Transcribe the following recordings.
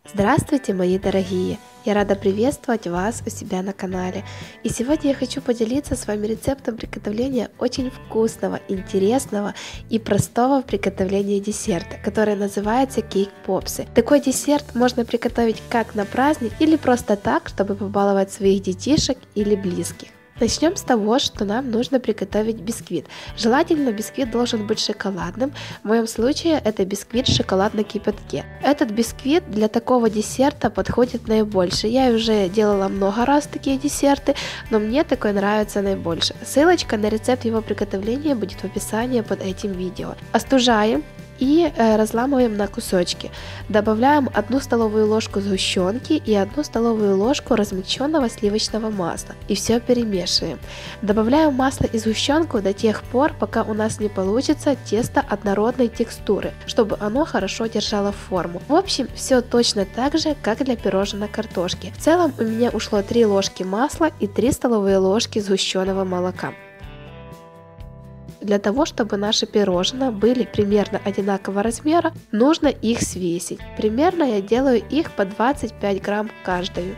Здравствуйте, мои дорогие! Я рада приветствовать вас у себя на канале. И сегодня я хочу поделиться с вами рецептом приготовления очень вкусного, интересного и простого в приготовлении десерта, который называется кейк-попсы. Такой десерт можно приготовить как на праздник или просто так, чтобы побаловать своих детишек или близких. Начнем с того, что нам нужно приготовить бисквит. Желательно бисквит должен быть шоколадным, в моем случае это бисквит в шоколадном кипятке. Этот бисквит для такого десерта подходит наибольше. Я уже делала много раз такие десерты, но мне такой нравится наибольше. Ссылочка на рецепт его приготовления будет в описании под этим видео. Остужаем и разламываем на кусочки. Добавляем 1 столовую ложку сгущенки и 1 столовую ложку размягченного сливочного масла. И все перемешиваем. Добавляем масло и сгущенку до тех пор, пока у нас не получится тесто однородной текстуры, чтобы оно хорошо держало форму. В общем, все точно так же, как для пирожной картошки. В целом у меня ушло 3 ложки масла и 3 столовые ложки сгущенного молока. Для того, чтобы наши пирожные были примерно одинакового размера, нужно их взвесить. Примерно я делаю их по 25 грамм каждую.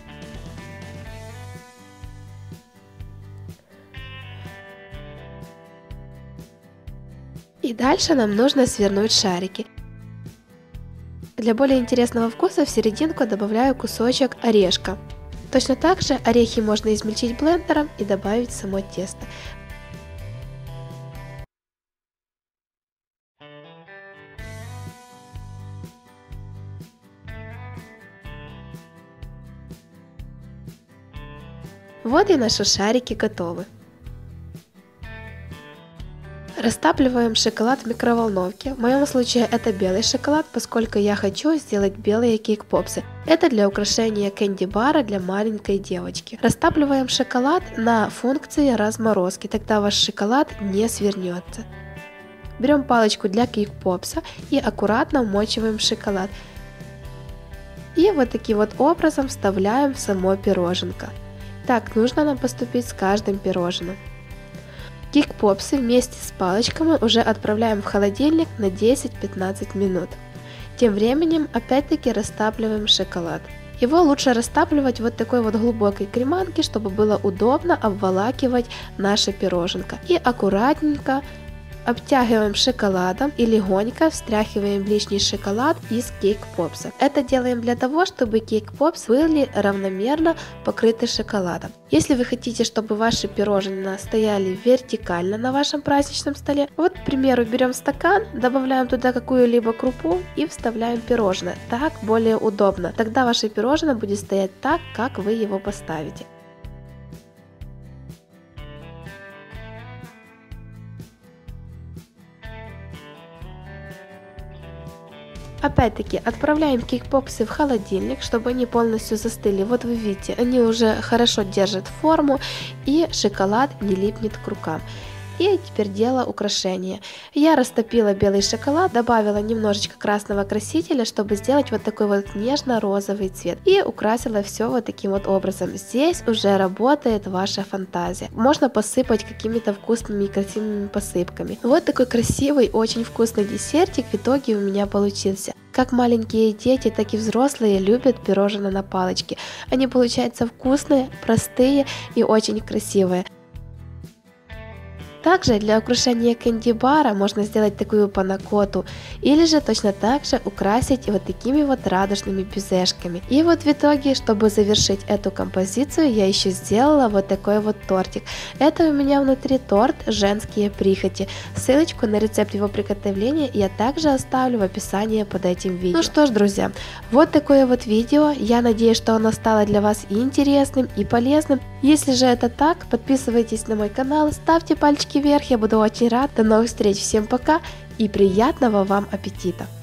И дальше нам нужно свернуть шарики. Для более интересного вкуса в серединку добавляю кусочек орешка. Точно так же орехи можно измельчить блендером и добавить в само тесто. Вот и наши шарики готовы. Растапливаем шоколад в микроволновке. В моем случае это белый шоколад, поскольку я хочу сделать белые кейк-попсы. Это для украшения кэнди-бара для маленькой девочки. Растапливаем шоколад на функции разморозки, тогда ваш шоколад не свернется. Берем палочку для кейк-попса и аккуратно вмочиваем в шоколад. И вот таким вот образом вставляем в само пироженко. Так нужно нам поступить с каждым пирожным. Кейк-попсы вместе с палочками уже отправляем в холодильник на 10-15 минут. Тем временем опять-таки растапливаем шоколад. Его лучше растапливать вот такой вот глубокой креманке, чтобы было удобно обволакивать наше пироженко. И аккуратненько обтягиваем шоколадом и легонько встряхиваем лишний шоколад из кейк-попса. Это делаем для того, чтобы кейк-попс были равномерно покрыты шоколадом. Если вы хотите, чтобы ваши пирожные стояли вертикально на вашем праздничном столе, вот, к примеру, берем стакан, добавляем туда какую-либо крупу и вставляем пирожное. Так более удобно. Тогда ваше пирожное будет стоять так, как вы его поставите. Опять-таки отправляем кейк-попсы в холодильник, чтобы они полностью застыли. Вот вы видите, они уже хорошо держат форму и шоколад не липнет к рукам. И теперь дело украшения. Я растопила белый шоколад, добавила немножечко красного красителя, чтобы сделать вот такой вот нежно-розовый цвет. И украсила все вот таким вот образом. Здесь уже работает ваша фантазия. Можно посыпать какими-то вкусными и красивыми посыпками. Вот такой красивый, очень вкусный десертик в итоге у меня получился. Как маленькие дети, так и взрослые любят пирожные на палочке. Они получаются вкусные, простые и очень красивые. Также для украшения кэнди-бара можно сделать такую панакоту или же точно так же украсить вот такими вот радужными безешками. И вот в итоге, чтобы завершить эту композицию, я еще сделала вот такой вот тортик. Это у меня внутри торт «Женские прихоти». Ссылочку на рецепт его приготовления я также оставлю в описании под этим видео. Ну что ж, друзья, вот такое вот видео. Я надеюсь, что оно стало для вас и интересным, и полезным. Если же это так, подписывайтесь на мой канал, ставьте пальчики вверх, я буду очень рад. До новых встреч, всем пока и приятного вам аппетита!